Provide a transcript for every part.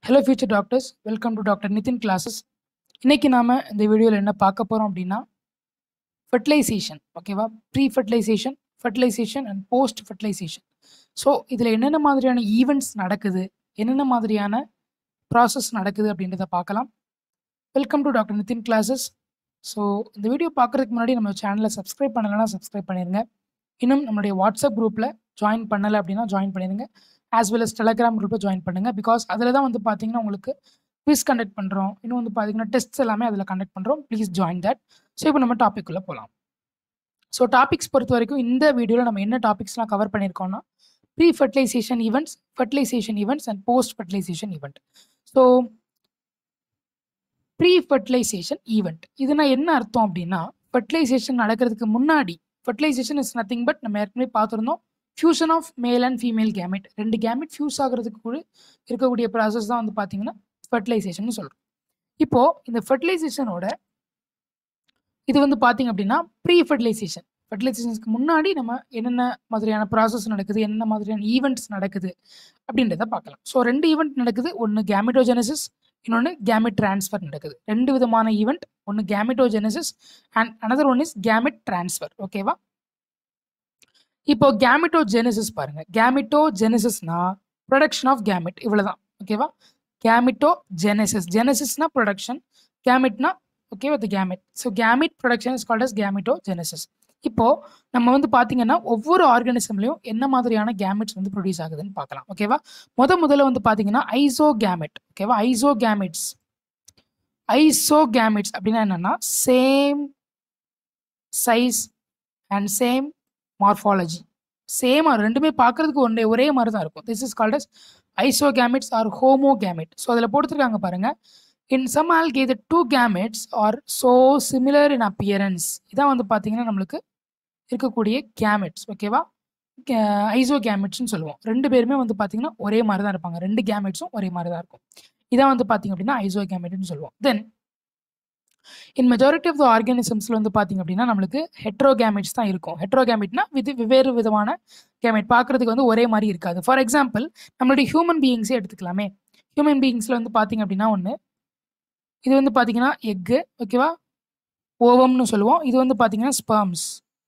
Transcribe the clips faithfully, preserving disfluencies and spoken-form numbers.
Hello future doctors, welcome to doctor Nitin classes. இன்னைக்கு நாம இந்த வீடியோவில் என்ன பார்க்க போறோம் அப்படின்னா ஃபெர்டிலைசேஷன். ஓகேவா? Pre fertilisation, fertilisation and post fertilisation. So இதில் என்னென்ன மாதிரியான ஈவெண்ட்ஸ் நடக்குது, என்னென்ன மாதிரியான ப்ராசஸ் நடக்குது அப்படின்றத பார்க்கலாம். Welcome to doctor Nitin classes. So இந்த வீடியோ பார்க்குறதுக்கு முன்னாடி நம்ம சேனலை சப்ஸ்கிரைப் பண்ணலைன்னா சப்ஸ்கிரைப் பண்ணிடுங்க. இன்னும் நம்மளுடைய வாட்ஸ்அப் குரூப்பில் ஜாயின் பண்ணலை அப்படின்னா ஜாயின் பண்ணிடுங்க. ஆஸ் வெல் அஸ் டெலகிராம் குரூப்பில் ஜாயின் பண்ணுங்கள். பிகாஸ் அதில் தான் வந்து பார்த்தீங்கன்னா உங்களுக்கு குவிஸ் கண்டக்ட் பண்ணுறோம். இன்னும் வந்து பார்த்தீங்கன்னா டெஸ்ட்ஸ் எல்லாமே அதில் கண்டக்ட் பண்ணுறோம். Please join that. ஸோ இப்போ நம்ம டாபிக் உள்ள போகலாம். ஸோ டாபிக்ஸ் பொறுத்த வரைக்கும் இந்த வீடியோவில் நம்ம என்ன டாபிக்ஸ்லாம் கவர் பண்ணியிருக்கோம்னா pre fertilisation events, fertilisation events and post fertilisation event. So pre fertilisation event இதுனா என்ன அர்த்தம் அப்படின்னா, ஃபெர்டிலைசேஷன் நடக்கிறதுக்கு முன்னாடி, ஃபெர்டிலைசேஷன் இஸ் நத்திங் பட் நம்ம ஏற்கனவே பார்த்துருந்தோம், fusion of male and female gamete. ரெண்டு கேமெட் ஃபியூஸ் ஆகிறதுக்கு கூட இருக்கக்கூடிய ப்ராசஸ் தான் வந்து பார்த்தீங்கன்னா ஃபெர்டிலைசேஷன் சொல்கிறோம். இப்போ இந்த ஃபெர்டிலைசேஷனோட இது வந்து பார்த்தீங்க அப்படின்னா ப்ரீ ஃபெர்டிலைசேஷன், ஃபெர்டிலைசேஷனுக்கு முன்னாடி நம்ம என்னென்ன மாதிரியான ப்ராசஸ் நடக்குது, என்னென்ன மாதிரியான ஈவெண்ட்ஸ் நடக்குது அப்படின்றத பார்க்கலாம். ஸோ ரெண்டு ஈவெண்ட் நடக்குது. ஒன்று கேமெட்டோஜெனசிஸ், இன்னொன்று கேமெட் டிரான்ஸ்ஃபர் நடக்குது. ரெண்டு விதமான ஈவெண்ட், ஒன்று gametogenesis and another one is gamete transfer. ஓகேவா? இப்போ கேமெட்டோஜெனசிஸ் பாருங்க. கேமெட்டோஜெனசிஸ்னா ப்ரொடக்ஷன் ஆஃப் கேமெட், இவ்வளவுதான். ஓகேவா? கேமெட்டோஜெனசிஸ், ஜெனசிஸ்னா ப்ரொடக்ஷன், கேமெட்னா ஓகேவா the gamete. So gamete production is called as gametogenesis. இப்போ நம்ம வந்து பார்த்தீங்கன்னா ஒவ்வொரு ஆர்கானிசம்லையும் என்ன மாதிரியான கேமெட்ஸ் வந்து ப்ரொடியூஸ் ஆகுதுன்னு பார்க்கலாம். ஓகேவா? முத முதல்ல வந்து பார்த்தீங்கன்னா ஐசோ கேமெட். ஓகேவா? ஐசோ கேமெட்ஸ், ஐசோ கேமெட்ஸ் அப்படின்னா என்னன்னா same size and same morphology, same ரெண்டுமே பார்க்கறதுக்கு ஒன்றே ஒரே மாதிரி தான் இருக்கும். This is called as isogametes or homogamete. So அதில் போட்டுருக்காங்க பாருங்க. In some algae, the two gametes are so similar in appearance. இதான் வந்து பார்த்தீங்கன்னா நம்மளுக்கு இருக்கக்கூடிய கேமெட்ஸ். ஓகேவா? ஐசோ கேமெட்ஸ்னு சொல்லுவோம். ரெண்டு பேருமே வந்து பார்த்தீங்கன்னா ஒரே மாதிரி தான் இருப்பாங்க. ரெண்டு கேமெட்ஸும் ஒரே மாதிரி தான் இருக்கும். இதான் வந்து பார்த்தீங்க அப்படின்னா ஐசோ கேமெட்னு சொல்லுவோம். தென் இன் மெஜாரிட்டி ஆஃப் த ஆர்கானிசம்ஸில் வந்து பார்த்தீங்க அப்படின்னா நம்மளுக்கு ஹெட்ரோ கேமெட்ஸ் தான் இருக்கும். ஹெட்ரோ கேமெட்னா வித் வெவ்வேறு விதமான கேமெட், பார்க்கறதுக்கு வந்து ஒரே மாதிரி இருக்காது. ஃபார் எக்ஸாம்பிள் நம்மளுடைய ஹியூமன் பீயிங்ஸே எடுத்துக்கலாமே. ஹியூமன் பீயிங்ஸில் வந்து பார்த்தீங்க அப்படின்னா ஒன்று, இது வந்து பார்த்தீங்கன்னா எக்கு. ஓகேவா? ஓவம்னு சொல்லுவோம். இது வந்து பார்த்தீங்கன்னா ஸ்பெர்ம்ஸ்.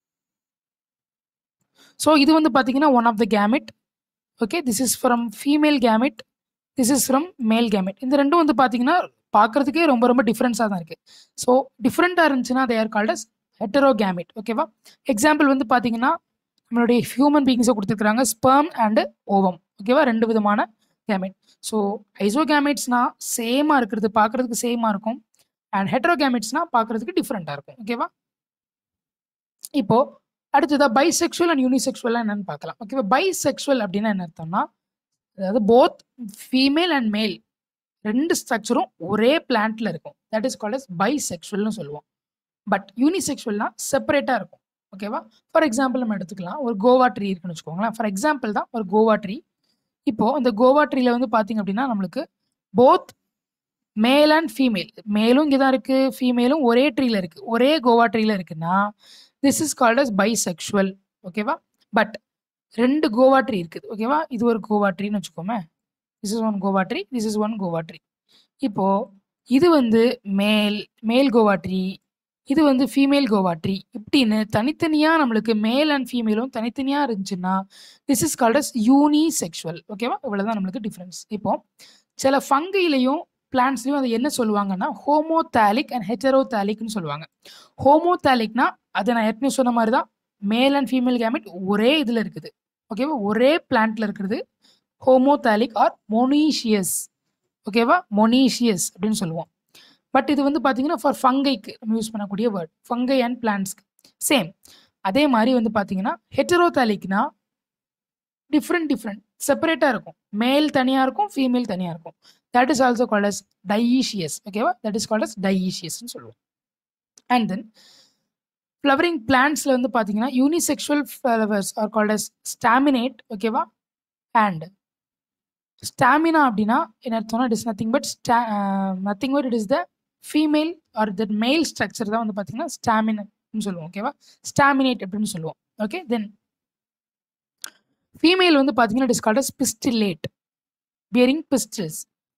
ஸோ இது வந்து பார்த்தீங்கன்னா one of the gamete. Okay, this is from female gamete, this is from male gamete. இந்த ரெண்டும் வந்து பார்த்தீங்கன்னா பார்க்கறதுக்கே ரொம்ப ரொம்ப டிஃப்ரென்ஸாக தான் இருக்குது. ஸோ டிஃப்ரெண்ட்டாக இருந்துச்சுன்னா they are called as heterogamete. ஓகேவா? எக்ஸாம்பிள் வந்து பார்த்தீங்கன்னா நம்மளுடைய ஹியூமன் பீயிங்ஸை கொடுத்துருக்குறாங்க, ஸ்பெர்ம் அண்டு ஓவம். ஓகேவா? ரெண்டு விதமான கேமெட். ஸோ ஐசோகேமெட்ஸ்னா சேமாக இருக்கிறது, பார்க்கறதுக்கு சேமாக இருக்கும். அண்ட் ஹெட்ரோகேமெட்ஸ்னா பார்க்கறதுக்கு டிஃப்ரெண்ட்டாக இருக்கும். ஓகேவா? இப்போ அடுத்ததா பைசெக்சுவல் அண்ட் யூனிசெக்சுவலாக என்னன்னு பார்க்கலாம். ஓகேவா? பைசெக்சுவல் அப்படின்னா என்ன அர்த்தம்னா, அதாவது போத் ஃபீமேல் அண்ட் மேல் ரெண்டு ஸ்ட்ரக்சரும் ஒரே பிளான்ட்ல இருக்கும். தட் இஸ் கால்ட் அஸ் பைசெக்சுவல்னு சொல்லுவோம். பட் யூனிசெக்சுவல்னா செப்பரேட்டாக இருக்கும். ஓகேவா? ஃபார் எக்ஸாம்பிள் நம்ம எடுத்துக்கலாம், ஒரு கோவா ட்ரீ இருக்குன்னு வச்சுக்கோங்களேன். ஃபார் எக்ஸாம்பிள் தான் ஒரு கோவா ட்ரீ. இப்போ இந்த கோவா ட்ரீல வந்து பார்த்தீங்க அப்படின்னா நம்மளுக்கு போத் மேல் அண்ட் ஃபீமேல், மேலும் இங்கே தான் இருக்கு, ஃபீமேலும் ஒரே ட்ரீல இருக்கு, ஒரே கோவா ட்ரீல இருக்குன்னா this is called as bisexual. ஓகேவா? பட் ரெண்டு கோவா ட்ரீ இருக்குது. ஓகேவா? இது ஒரு கோவா ட்ரீன்னு வச்சுக்கோமே. This is one guava tree, this is one guava tree. இப்போ இது வந்து மேல் மேல் கோவா ட்ரீ, இது வந்து ஃபீமேல் கோவா ட்ரீ. இப்படின்னு தனித்தனியாக நம்மளுக்கு மேல் அண்ட் ஃபீமேலும் தனித்தனியாக இருந்துச்சுன்னா this is called as unisexual. ஓகேவா? இவ்வளோதான் நம்மளுக்கு டிஃப்ரென்ஸ். இப்போ சில ஃபங்கையிலையும் பிளான்ட்ஸ்லையும் அதை என்ன சொல்லுவாங்கன்னா ஹோமோதாலிக் அண்ட் ஹெட்டரோதாலிக்னு சொல்லுவாங்க. ஹோமோதாலிக்னா அதை நான் ஏற்கனவே சொன்ன மாதிரி தான், மேல் அண்ட் ஃபீமேல் கேமெட் ஒரே இதில் இருக்குது. ஓகேவா? ஒரே பிளான்ட்ல இருக்கிறது ஹோமோதாலிக் ஆர் மொனீஷியஸ். ஓகேவா? மொனீஷியஸ் அப்படின்னு சொல்லுவோம். பட் இது வந்து பார்த்தீங்கன்னா ஃபார் ஃபங்கைக்கு நம்ம யூஸ் பண்ணக்கூடிய வேர்ட், ஃபங்கை அண்ட் பிளான்ட்ஸ்க்கு சேம். அதே மாதிரி வந்து பார்த்தீங்கன்னா ஹெட்டரோதாலிக்னா டிஃப்ரெண்ட் டிஃப்ரெண்ட் செப்பரேட்டாக இருக்கும். மேல் தனியாக இருக்கும், ஃபீமேல் தனியாக இருக்கும். That is also called as dioecious. ஓகேவா? தட் இஸ் கால்ட் அஸ் டைஈஷியஸ்ன்னு சொல்லுவோம். அண்ட் தென் ஃப்ளவரிங் பிளான்ட்ஸில் வந்து பார்த்தீங்கன்னா unisexual flowers are called as staminate. ஓகேவா? அண்ட் ஸ்டாமினா அப்படின்னா என்ன அர்த்தம்னா it is nothing but nothing but it is the female or the male structure தான் வந்து பார்த்தீங்கன்னா ஸ்டாமினட்னு சொல்லுவோம். ஓகேவா? ஸ்டாமினேட் அப்படின்னு சொல்லுவோம். ஓகே, தென் ஃபீமேல் வந்து பார்த்தீங்கன்னா it is called as pistillate, bearing pistils.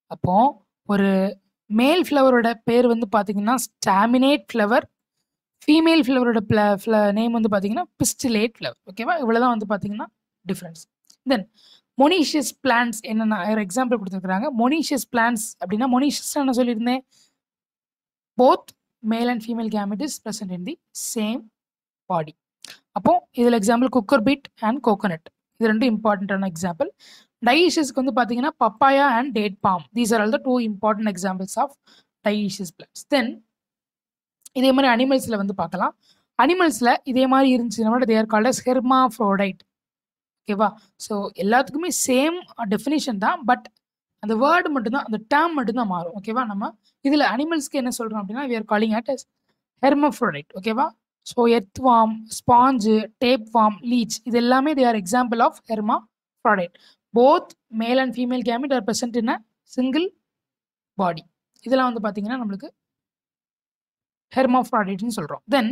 அப்போ ஒரு மேல் ஃப்ளவரோட பேர் வந்து பார்த்தீங்கன்னா ஸ்டாமினேட் ஃப்ளவர், ஃபீமேல் ஃப்ளவரோட ப்ள ஃப்ள நேம் வந்து பார்த்தீங்கன்னா பிஸ்டிலேட் ஃப்ளவர். ஓகேவா? இவ்வளோதான் வந்து பார்த்தீங்கன்னா டிஃப்ரென்ஸ். தென் மொனீஷியஸ் பிளான்ட்ஸ் என்னென்ன ஒரு எக்ஸாம்பிள் கொடுத்துருக்காங்க. மொனீஷியஸ் பிளான்ட்ஸ் அப்படின்னா மொனீஷியஸ் என்ன சொல்லியிருந்தேன்? Both male and female gamete is present in the same body. அப்போ இதில் example cucurbit and coconut, இது ரெண்டும் இம்பார்ட்டண்ட்டான எக்ஸாம்பிள். டைஷியஸ்க்கு வந்து பார்த்தீங்கன்னா papaya and date palm, these are all the two important examples of dioecious plants. Then இதே மாதிரி அனிமல்ஸில் வந்து பார்க்கலாம். அனிமல்ஸில் இதே மாதிரி இருந்துச்சுன்னா they are called as hermaphrodite. ஓகேவா? ஸோ எல்லாத்துக்குமே சேம் டெஃபினிஷன் தான், பட் அந்த வேர்டு மட்டும்தான், அந்த டேர்ம் மட்டும்தான் மாறும். ஓகேவா? நம்ம இதில் அனிமல்ஸ்க்கு என்ன சொல்கிறோம் அப்படின்னா we are calling it as hermaphrodite. ஓகேவா? So earthworm, sponge, tapeworm, leech, இது எல்லாமே they are example of hermaphrodite. both male and female gamete are present in a single body. இதெல்லாம் வந்து பார்த்தீங்கன்னா நம்மளுக்கு hermaphrodite சொல்கிறோம். தென்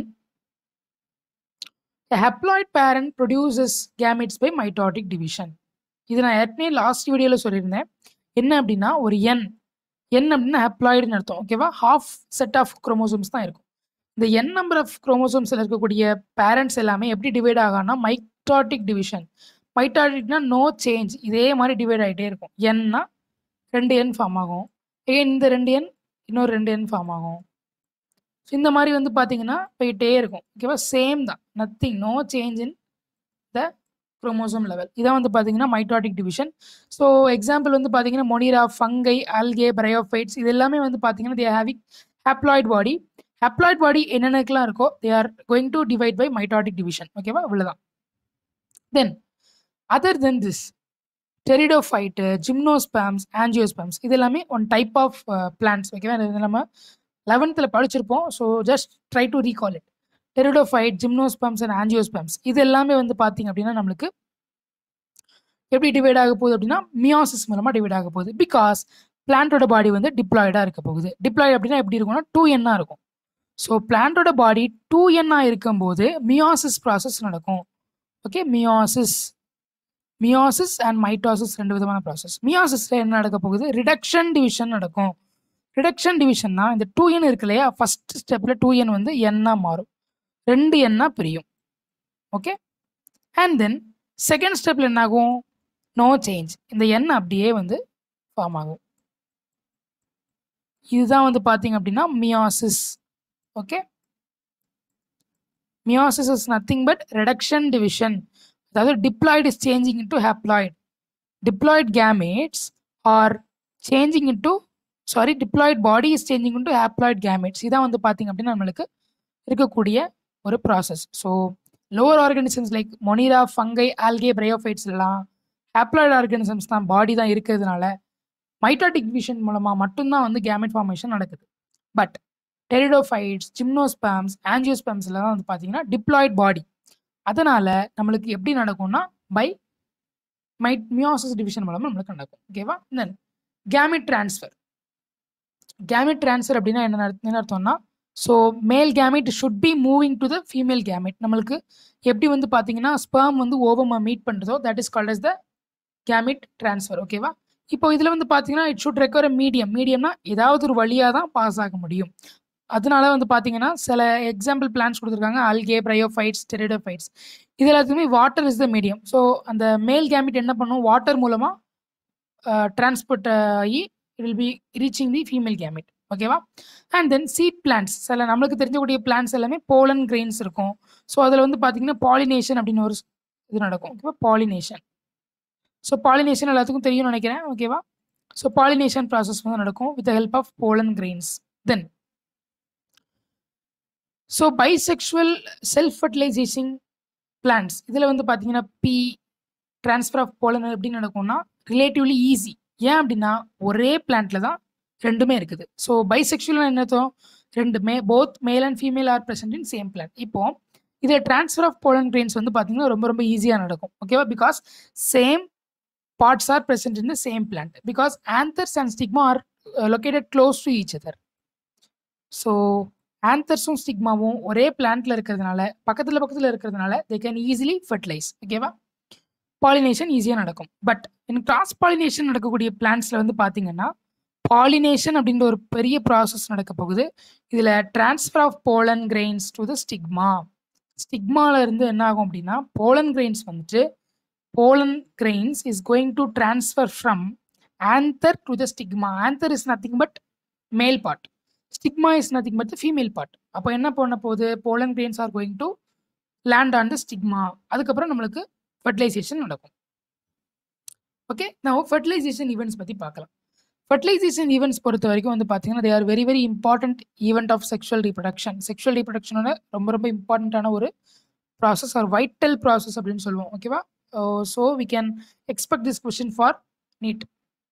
a haploid parent produces gametes by mitotic division. இது நான் ஏற்கனவே லாஸ்ட் வீடியோவில் சொல்லியிருந்தேன். என்ன அப்படின்னா ஒரு என் என் அப்படின்னா ஹாப்ளாய்டுன்னு அர்த்தம். ஓகேவா? ஹாஃப் செட் ஆஃப் குரோமோசோம்ஸ் தான் இருக்கும். இந்த என் நம்பர் ஆஃப் குரோமோசோம்ஸில் இருக்கக்கூடிய பேரண்ட்ஸ் எல்லாமே எப்படி டிவைட் ஆகான்னா மைட்டாட்டிக் டிவிஷன். மைட்டாட்டிக்னா நோ சேஞ்ச், இதே மாதிரி டிவைட் ஆகிட்டே இருக்கும். என்னா ரெண்டு எண் ஃபார்ம் ஆகும், ஏன் இந்த ரெண்டு எண் இன்னொரு ரெண்டு எண் ஃபார்ம் ஆகும். ஸோ இந்த மாதிரி வந்து பார்த்தீங்கன்னா போயிட்டே இருக்கும். ஓகேவா? சேம் தான், nothing, no change in the chromosome level. இதான் வந்து பார்த்தீங்கன்னா மைட்டாட்டிக் டிவிஷன். ஸோ எக்ஸாம்பிள் வந்து பார்த்தீங்கன்னா மொனிரா, ஃபங்கை, ஆல்கே, பிரையோஃபைட்ஸ், இது எல்லாமே வந்து பார்த்தீங்கன்னா they having haploid body. Haploid body என்னென்னக்கெல்லாம் இருக்கோ they are going to divide by mitotic division. ஓகேவா? இவ்வளோதான். தென் அதர் தென் திஸ் டெரிடோஃபைட்டு, ஜிம்னோஸ்பேம்ஸ், ஆஞ்சியோஸ்பேம்ஸ், இது எல்லாமே ஒன் டைப் ஆஃப் பிளான்ட்ஸ். ஓகேவா? இது நம்ம லெவன்த்தில் படிச்சிருப்போம். So just try to recall it. Pteridophyte, gymnosperms and angiosperms, இது எல்லாமே வந்து பார்த்தீங்க அப்படின்னா நம்மளுக்கு எப்படி டிவைட் ஆக போகுது அப்படின்னா மியாசிஸ் மூலமாக டிவைட் ஆக போகுது. பிகாஸ் பிளான்ட்டோட பாடி வந்து டிப்ளாய்டாக இருக்க போகுது. டிப்ளாய்டு அப்படின்னா எப்படி இருக்கும்னா டூ என்னாக இருக்கும். ஸோ பிளான்ட்டோட பாடி டூ என்னாக இருக்கும்போது மியாசிஸ் ப்ராசஸ் நடக்கும். Okay? Meiosis meiosis and mitosis ரெண்டு விதமான ப்ராசஸ். மியாசிஸில் என்ன நடக்க போகுது? ரிடக்ஷன் டிவிஷன் நடக்கும். ரிடக்ஷன் டிவிஷன்னா இந்த டூ என் இருக்கு இல்லையா, ஃபர்ஸ்ட் ஸ்டெப்பில் டூ என் வந்து என்னா மாறும், ரெண்டு எண்ணா பிரியும். ஓகே? அண்ட் தென் செகண்ட் ஸ்டெப்பில் என்ன ஆகும்? நோ சேஞ்ச், இந்த எண் அப்படியே வந்து ஃபார்ம் ஆகும். இதுதான் வந்து பார்த்தீங்க அப்படின்னா meiosis. Okay? Meiosis is nothing but reduction division. அதாவது diploid is changing into haploid. Diploid gametes are changing into sorry diploid body is changing into haploid gametes. இதான் வந்து பார்த்தீங்க அப்படின்னா நம்மளுக்கு இருக்கக்கூடிய ஒரு process. So lower organisms like Monera, fungi, algae, bryophytes எல்லாம் haploid organisms தான், பாடி தான் இருக்கிறதுனால மைட்டாட்டிக் டிவிஷன் மூலமாக மட்டும்தான் வந்து கேமெட் ஃபார்மேஷன் நடக்குது. பட் டெரிடோஃபைட்ஸ், ஜிம்னோஸ்பேம்ஸ், ஆஞ்சியோஸ்பேம்ஸ்ல தான் வந்து பார்த்தீங்கன்னா டிப்ளாய்டு பாடி. அதனால நம்மளுக்கு எப்படி நடக்கும்னா பை மை மியாசிஸ் டிவிஷன் மூலமாக நம்மளுக்கு நடக்கும். ஓகேவா? Then gamete transfer. Gamete transfer அப்படின்னா என்ன என்ன அர்த்தம்னா so male gamete should be moving to the female gamete. நம்மளுக்கு எப்படி வந்து பார்த்தீங்கன்னா ஸ்பெர்ம் வந்து ஓவமை மீட் பண்ணுறதோ that is called as the gamete transfer. ஓகேவா? இப்போ இதில் வந்து பார்த்தீங்கன்னா இட் ஷுட் ரெக்வயர் மீடியம். மீடியம்னா ஏதாவது ஒரு வழியாக தான் பாஸ் ஆக முடியும். அதனால வந்து பார்த்தீங்கன்னா சில எக்ஸாம்பிள் பிளான்ஸ் கொடுத்துருக்காங்க, ஆல்கே, பிரையோஃபைட்ஸ், டெரிடோஃபைட்ஸ், இது எல்லாத்துக்குமே water is the medium. So அந்த மேல் கேமெட் என்ன பண்ணும்? வாட்டர் மூலமாக டிரான்ஸ்போர்ட் ஆகி it will be reaching the female gamete. ஓகேவா? அண்ட் தென் சீட் பிளான்ட்ஸ், சில நம்மளுக்கு தெரிஞ்சக்கூடிய பிளான்ட்ஸ் எல்லாமே போலன் கிரெயின்ஸ் இருக்கும். ஸோ அதில் வந்து பார்த்தீங்கன்னா பாலினேஷன் அப்படின்னு ஒரு இது நடக்கும். ஓகேவா? பாலினேஷன். ஸோ பாலினேஷன் எல்லாத்துக்கும் தெரியும்னு நினைக்கிறேன். ஓகேவா? ஸோ பாலினேஷன் ப்ராசஸ் வந்து நடக்கும் with help of pollen grains. Then so bisexual self fertilisation plants, இதில் வந்து பார்த்தீங்கன்னா பி ட்ரான்ஸ்ஃபர் ஆஃப் போலன் எப்படி நடக்கும்னா ரிலேட்டிவ்லி ஈஸி. ஏன் அப்படின்னா ஒரே பிளான்ட்ல தான் ரெண்டுமே இருக்குது. ஸோ பைசெக்சுவல் என்னத்தோம்? ரெண்டுமே both male and female are present in same plant. இப்போ இதில் ட்ரான்ஸ்ஃபர் ஆஃப் போலன் கிரெயின்ஸ் வந்து பார்த்தீங்கன்னா ரொம்ப ரொம்ப ஈஸியாக நடக்கும். ஓகேவா? Because same parts are present in the same plant because anthers and stigma are uh, located close to each other. So anthers-um stigma-வும் ஒரே பிளான்ட்ல இருக்கிறதுனால பக்கத்துல பக்கத்துல இருக்கிறதுனால they can easily fertilize. ஓகேவா? பாலினேஷன் ஈஸியாக நடக்கும். பட் in cross pollination நடக்கக்கூடிய பிளான்ட்ஸ்ல வந்து பார்த்தீங்கன்னா பாலினேஷன் அப்படின்ற ஒரு பெரிய ப்ராசஸ் நடக்க போகுது. இதில் transfer of pollen grains to the stigma. ஸ்டிக்மால இருந்து என்ன ஆகும் அப்படின்னா போலன் கிரெயின்ஸ் வந்துட்டு pollen grains is going to transfer from anther to the stigma. Anther is nothing but male part, stigma is nothing but the female part. அப்போ என்ன பண்ண போகுது, pollen grains are going to land on the stigma. அதுக்கப்புறம் நம்மளுக்கு fertilisation நடக்கும். Okay, நான் fertilisation events பற்றி பார்க்கலாம். ஃபர்டிலைசேஷன் ஈவெண்ட்ஸ் பொறுத்த வரைக்கும் வந்து பார்த்தீங்கன்னா they are very very important event of sexual reproduction. Sexual ரீப்ரொடக்ஷனோட ரொம்ப ரொம்ப இம்பார்ட்டண்ட்டான ஒரு ப்ராசஸ் ஆர் வைட்டல் ப்ராசஸ் அப்படின்னு சொல்லுவோம். ஓகேவா? So we can expect this question for NEET.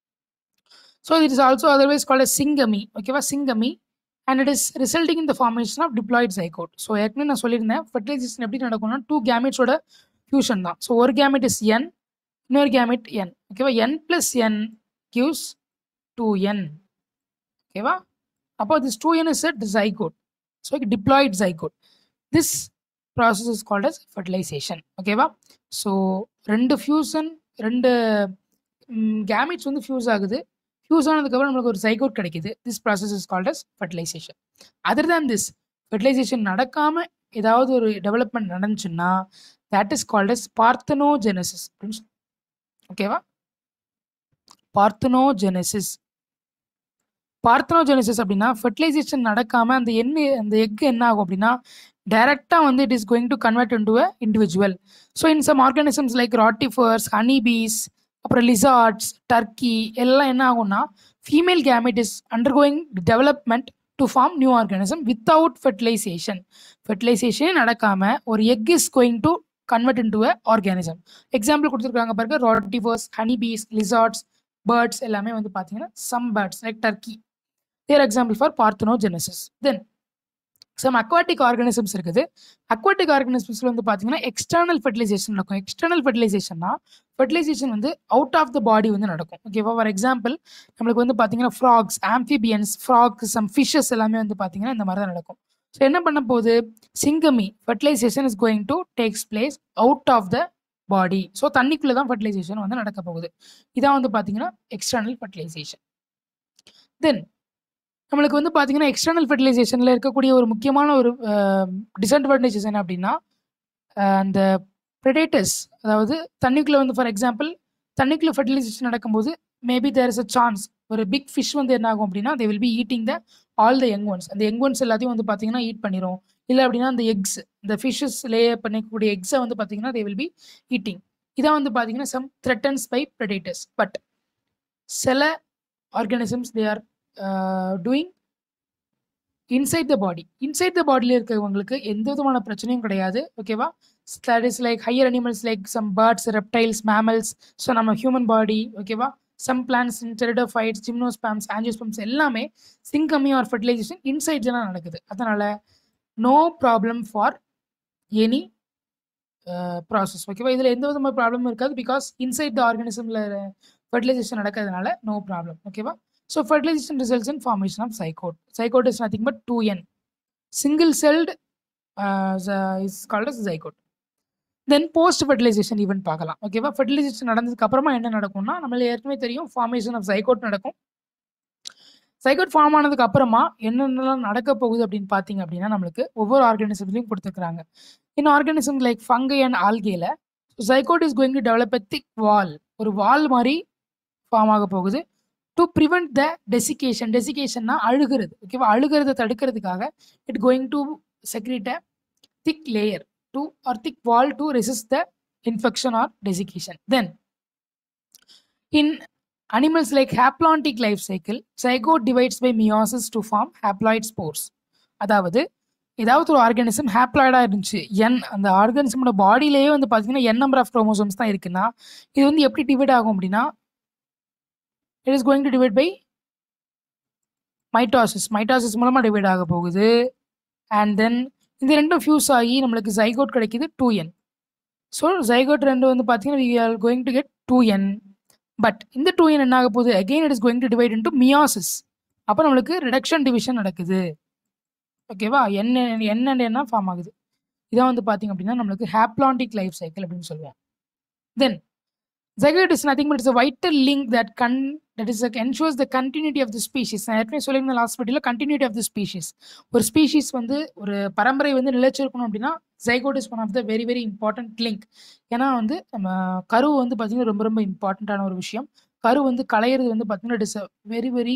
So it is also otherwise called as syngamy. ஓகேவா? Syngamy and it is resulting in the formation of diploid zygote. So ஏற்கனவே நான் சொல்லியிருந்தேன் fertilisation எப்படி நடக்கும்னா two கேமெட்ஸோட ஃபியூஷன் தான். So ஒரு gamete is n, இன்னொரு கேமெட் என். ஓகேவா? N plus n gives two n. ஓகேவா? அப்போ this two n is a zygote. So diploid zygote. This process is called as fertilization. ஓகேவா? ஸோ ரெண்டு ஃபியூசன், ரெண்டு கேமெட்ஸ் வந்து ஃபியூஸ் ஆகுது. ஃபியூஸ் ஆனதுக்கப்புறம் நம்மளுக்கு ஒரு ஜைகோட் கிடைக்குது. This process is called as fertilization. Other than this fertilization நடக்காமல் ஏதாவது ஒரு டெவலப்மெண்ட் நடந்துச்சுன்னா that is called as parthenogenesis அப்படின்னு சொல்லுவோம். ஓகேவா? பார்த்தனோஜெனசிஸ். பார்த்தனோஜெனசிஸ் அப்படின்னா ஃபர்டிலைசேஷன் நடக்காமல் அந்த எண்ணு அந்த எக் என்ன ஆகும் அப்படின்னா டைரெக்டாக வந்து it is going to convert into a individual. So in some organisms like rotifers, honeybees, அப்புறம் லிசார்ட்ஸ், டர்க்கி எல்லாம் என்ன ஆகும்னா female gamete is undergoing development to form new organism without fertilization. ஃபர்டிலைசேஷனே நடக்காமல் ஒரு egg is going to convert into a organism. Example கொடுத்துருக்காங்க பாருங்க, rotifers, honeybees, lizards, birds எல்லாமே வந்து பார்த்தீங்கன்னா some birds like turkey there example for parthenogenesis. Then some aquatic organisms இருக்குது. Aquatic ஆர்கானிசம்ஸில் வந்து பார்த்தீங்கன்னா எக்ஸ்டர்னல் ஃபர்டிலைசேஷன் நடக்கும். எக்ஸ்டர்னல் ஃபர்டிலைசேஷன்னா ஃபர்டிலைசேஷன் வந்து அவுட் ஆஃப் த பாடி வந்து நடக்கும். ஓகேவா? ஃபார் எக்ஸாம்பிள் நம்மளுக்கு வந்து பார்த்தீங்கன்னா frogs, amphibians, frog, some fishes எல்லாமே வந்து பார்த்தீங்கன்னா இந்த மாதிரி தான் நடக்கும். ஸோ என்ன பண்ண போகுது, syngamy fertilization is going to takes place out of the body. So தண்ணிக்குள்ளே தான் ஃபர்டிலைசேஷன் வந்து நடக்க போகுது. இதான் வந்து பார்த்தீங்கன்னா எக்ஸ்டர்னல் ஃபர்டிலைசேஷன். தென் நம்மளுக்கு வந்து பார்த்தீங்கன்னா எக்ஸ்டர்னல் ஃபர்டிலைசேஷனில் இருக்கக்கூடிய ஒரு முக்கியமான ஒரு டிஸ்அட்வான்டேஜஸ் என்ன அப்படின்னா அந்த ப்ரெடேட்டர்ஸ், அதாவது தண்ணிக்குள்ளே வந்து ஃபார் எக்ஸாம்பிள் தண்ணிக்குள்ளே ஃபர்டிலைசேஷன் நடக்கும்போது maybe there is a chance ஒரு பிக் ஃபிஷ் வந்து என்ன ஆகும் அப்படின்னா they will be eating the all the young ones. அந்த யங் ஒன்ஸ் எல்லாத்தையும் வந்து பார்த்தீங்கன்னா ஈட் பண்ணிடும். இல்லை அப்படின்னா அந்த எக்ஸ், இந்த ஃபிஷ்ஷஸ் லே பண்ணக்கூடிய எக்ஸை வந்து பார்த்தீங்கன்னா தே வில் பி ஈட்டிங். இதான் வந்து பார்த்தீங்கன்னா some threatens by predators. But சில organisms they are doing inside the body. Inside the பாடியில் இருக்கிறவங்களுக்கு எந்த விதமான பிரச்சனையும் கிடையாது. ஓகேவா? That is like higher animals like some birds, reptiles, mammals. So நம்ம ஹியூமன் பாடி, ஓகேவா, some plants, pteridophytes, gymnosperms, angiosperms எல்லாமே சிங்கமி ஆர் ஃபர்டிலைசேஷன் இன்சைட் தான் நடக்குது. அதனால no problem for any process. ஓகேவா? இதில் எந்த விதமான ப்ராப்ளமும் இருக்காது. பிகாஸ் இன்சைட் த ஆர்கானிசமில் ஃபர்டிலைசேஷன் நடக்கிறதுனால நோ ப்ராப்ளம். ஓகேவா? So fertilization results in formation of zygote. Zygote is nothing but two n. Single celled uh, is called as zygote. Then post fertilization event பார்க்கலாம். ஓகேவா? ஃபர்டிலைசேஷன் நடந்ததுக்கு அப்புறமா என்ன நடக்கும்னா நம்மளுக்கு ஏற்கனவே தெரியும் ஃபார்மேஷன் ஆஃப் zygote நடக்கும். zygote ஃபார்ம் ஆனதுக்கு அப்புறமா என்னென்னலாம் நடக்க போகுது அப்படின்னு பார்த்தீங்க அப்படின்னா நம்மளுக்கு ஒவ்வொரு ஆர்கானிசம்லையும் கொடுத்துருக்காங்க. In organism like fungi and ஆல்கேல zygote is going to develop a thick wall. ஒரு வால் மாதிரி ஃபார்ம் ஆக போகுது. To prevent the desiccation. டெசிகேஷன்னா அழுகிறது. ஓகேவா? அழுகிறத தடுக்கிறதுக்காக it going to secrete a thick layer to or thick wall to resist the infection or desiccation. Then in animals like haplontic life cycle zygote divides by meiosis to form haploid spores. அதாவது ஏதாவது ஒரு organism ஹாப்ளாய்டாக இருந்துச்சு, என் அந்த ஆர்கானிசமோட பாடியிலேயே வந்து பார்த்தீங்கன்னா என் number of chromosomes தான் இருக்குன்னா இது வந்து எப்படி டிவைட் ஆகும் அப்படின்னா it is going to divide by mitosis. mitosis மூலமா டிவைட் ஆக போகுது. அண்ட் தென் இந்த ரெண்டும் ஃபியூஸ் ஆகி நம்மளுக்கு ஜைகோட் கிடைக்குது டூ என். ஸோ ஜைகோட் ரெண்டு வந்து பார்த்தீங்கன்னா we are going to get two n. But இந்த டூ என் என்ன ஆக போகுது, again it is going to divide into meiosis. அப்போ நம்மளுக்கு ரிடக்ஷன் டிவிஷன் நடக்குது. ஓகேவா? என்ன என்ன என்ன ஃபார்ம் ஆகுது. இதான் வந்து பார்த்தீங்க அப்படின்னா நம்மளுக்கு ஹாப்ளான்டிக் லைஃப் சைக்கிள் அப்படின்னு சொல்லுவோம். தென் Zygote is nothing but it's a vital link that con that is like ensures the continuity of the species. நான் ஏற்கனவே சொல்லியிருந்த லாஸ்ட் வீடியோல continuity of the species. ஒரு ஸ்பீஷீஸ் வந்து ஒரு பரம்பரை வந்து நிலைச்சிருக்கணும் அப்படின்னா zygote is one of the very very important link. ஏன்னா வந்து நம்ம கரு வந்து பார்த்தீங்கன்னா ரொம்ப ரொம்ப இம்பார்ட்டண்ட்டான ஒரு விஷயம். கரு வந்து களையிறது வந்து பார்த்தீங்கன்னா it is a very very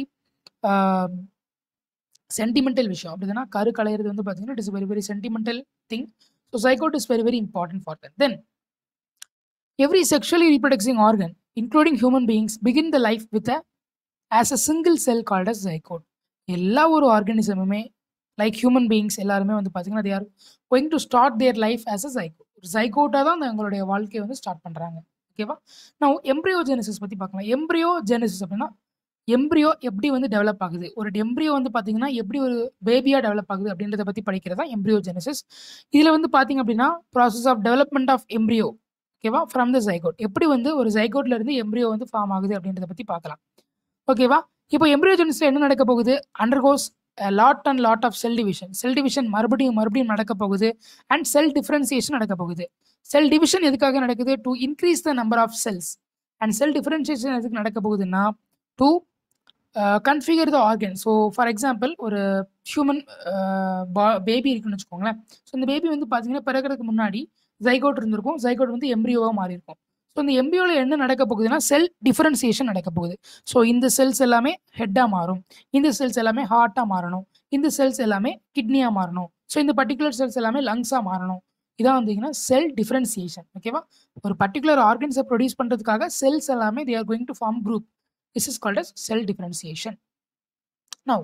sentimental விஷயம். அப்படின்னா கரு களையிறது வந்து பார்த்தீங்கன்னா it is very very sentimental thing. So zygote is very very important for that. Then every sexually reproducing organ, including human beings, begin the life with a as a single cell called as zygote. எல்லா ஒரு ஆர்கானிசமுமே like human beings எல்லாருமே வந்து பார்த்தீங்கன்னா they are going to start their life as a zygote. ஜைகோட்டாக தான் எங்களுடைய வாழ்க்கையை வந்து start பண்ணுறாங்க. ஓகேவா? நான் எம்ப்ரியோ ஜெனசிஸ் பற்றி பார்க்கலாம். எம்ப்ரியோ ஜெனசிஸ் அப்படின்னா எம்ப்ரியோ எப்படி வந்து டெவலப் ஆகுது, ஒரு எம்ப்ரியோ வந்து பார்த்தீங்கன்னா எப்படி ஒரு பேபியாக டெவலப் ஆகுது அப்படின்றத பற்றி படிக்கிறது தான் எம்ப்ரியோ ஜெனசிஸ். இதில் வந்து பார்த்தீங்க அப்படின்னா process of development of embryo, ஓகேவா, ஃப்ரம் த ஜைகோட். எப்படி வந்து ஒரு ஜைகோட்ல இருந்து எம்ப்ரியோ வந்து ஃபார்ம் ஆகுது அப்படின்றத பற்றி பார்க்கலாம். ஓகேவா? இப்போ எம்ப்ரியோஜெனிஸ்ல என்ன நடக்க போகுது? Undergoes lot and lot of cell division. Cell division மறுபடியும் மறுபடியும் நடக்க போகுது. அண்ட் செல் டிஃபரன்சியேஷன் நடக்க போகுது. செல் டிவிஷன் எதுக்காக நடக்குது? To increase the number of cells. And cell differentiation எதுக்கு நடக்க போகுதுன்னா to configure the organ. So for example ஒரு ஹியூமன் பேபி இருக்குன்னு வச்சுக்கோங்களேன். ஸோ இந்த பேபி வந்து பார்த்தீங்கன்னா பிறக்கிறதுக்கு முன்னாடி ஜைகோட் இருந்திருக்கும். ஜைகோட் வந்து எம்ப்ரியோவாக மாறி இருக்கும். ஸோ இந்த எம்ப்ரியோவில் என்ன நடக்க போகுதுன்னா செல் டிஃபரன்சியேஷன் நடக்க போகுது. ஸோ இந்த செல்ஸ் எல்லாமே ஹெட்டாக மாறும், இந்த செல்ஸ் எல்லாமே ஹார்ட்டாக மாறணும், இந்த செல்ஸ் எல்லாமே கிட்னியாக மாறணும், ஸோ இந்த பர்டிகுலர் செல்ஸ் எல்லாமே லங்ஸாக மாறணும். இதான் வந்தீங்கன்னா செல் டிஃபரன்சியேஷன். ஓகேவா? ஒரு பர்டிகுலர் ஆர்கன்ஸை ப்ரொடியூஸ் பண்ணுறதுக்காக செல்ஸ் எல்லாமே they are going to form group. This is called as cell differentiation. Now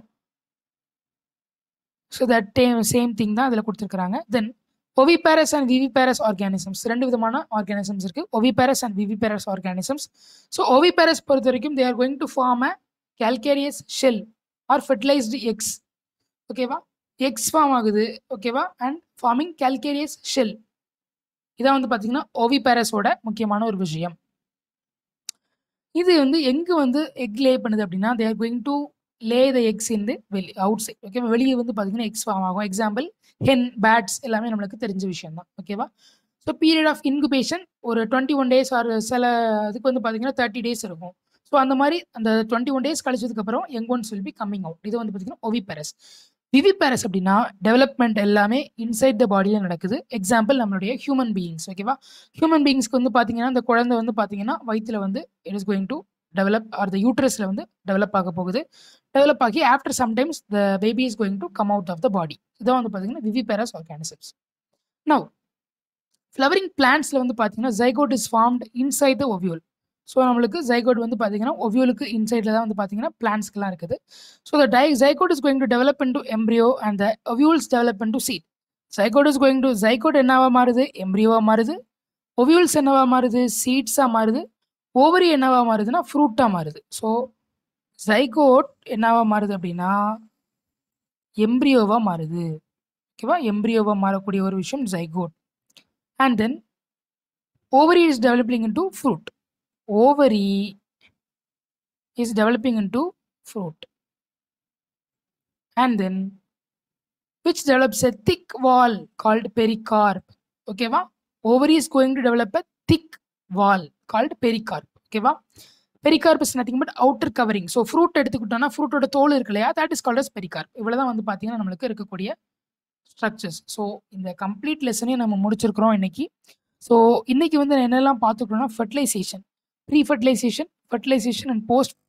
so that same thing தான் அதில் கொடுத்துருக்குறாங்க. தென் oviparous and viviparous organisms, ரெண்டு விதமான ஆர்கானிசம்ஸ் இருக்கு. oviparous and viviparous organisms. So oviparous பொறுத்த வரைக்கும் they are going to form a calcareous shell or fertilized eggs. ஓகேவா? Eggs form ஆகுது. ஓகேவா? And forming calcareous shell. இதான் வந்து பார்த்தீங்கன்னா oviparous-ஓட முக்கியமான ஒரு விஷயம். இது வந்து எங்கே வந்து எக் லே பண்ணுது அப்படின்னா they are going to lay the eggs in the வெளி அவுட் சைட். ஓகேவா? வெளியே வந்து பார்த்தீங்கன்னா எக்ஸ் ஃபார்ம் ஆகும். எக்ஸாம்பிள் ஹென், பேட்ஸ் எல்லாமே நம்மளுக்கு தெரிஞ்ச விஷயம் தான். ஓகேவா? ஸோ பீரியட் ஆஃப் இன்குபேஷன் ஒரு டுவெண்ட்டி ஒன் டேஸ் ஆர் சில இதுக்கு வந்து பார்த்தீங்கன்னா தேர்ட்டி டேஸ் இருக்கும். ஸோ அந்த மாதிரி அந்த டுவெண்ட்டி ஒன் டேஸ் கழிச்சதுக்கப்புறம் young ones will be coming out. இது வந்து பார்த்தீங்கன்னா oviparous. viviparous அப்படின்னா டெவலப்மெண்ட் எல்லாமே இன்சைட் த பாடியில் நடக்குது. எக்ஸாம்பிள் நம்மளுடைய ஹியூமன் பீயிங்ஸ். ஓகேவா? ஹியூமன் பீயிங்ஸ்க்கு வந்து பார்த்தீங்கன்னா அந்த குழந்தை வந்து பார்த்தீங்கன்னா வயிற்றுல வந்து it is going to develop or the யூட்ரஸில் வந்து டெவலப் ஆக போகுது. டெவலப் ஆகி after sometimes the baby is going to come out of the body. இதான் வந்து பார்த்தீங்கன்னா viviparous ஆர்கானிசம்ஸ். நவ் ஃப்ளவரிங் பிளான்ட்ஸில் வந்து பார்த்தீங்கன்னா zygote is formed inside the ovule. So நம்மளுக்கு ஜைகோட் வந்து பார்த்தீங்கன்னா ஒவியூலுக்கு இன்சைடில் தான் வந்து பார்த்தீங்கன்னா பிளான்ட்ஸ்க்கெலாம் இருக்குது. So the die zygote is going to develop into embryo and the ovules develop into seed. Zygote is going to zygote என்னவா மாறுது? எம்ப்ரியோவாக மாறுது. ஒவியூல்ஸ் என்னவா மாறுது? சீட்ஸாக மாறுது. ஓவரி என்னவா மாறுதுன்னா ஃப்ரூட்டாக மாறுது. ஸோ ஜைகோட் என்னவா மாறுது அப்படின்னா எம்ப்ரியோவாக மாறுது. ஓகேவா? எம்ப்ரியோவாக மாறக்கூடிய ஒரு விஷயம் zygote. And then ovary is developing into fruit. Ovary is developing into fruit. And then which develops a thick wall called pericarp. ஓகேவா? Ovary is going to develop a thick wall called pericarp. ஓகேவா? Pericarp is nothing but outer covering. So fruit எடுத்துக்கிட்டோம்னா ஃப்ரூட்டோட தோல் இருக்கு இல்லையா, that is called as pericarp. இவ்வளோ தான் வந்து பார்த்தீங்கன்னா நம்மளுக்கு இருக்கக்கூடிய ஸ்ட்ரக்சர்ஸ். ஸோ இந்த கம்ப்ளீட் லெசனையும் நம்ம முடிச்சிருக்கிறோம் இன்னைக்கு. ஸோ இன்னைக்கு வந்து என்னெல்லாம் பார்த்துக்கணும்னா fertilization, pre fertilization, fertilization and post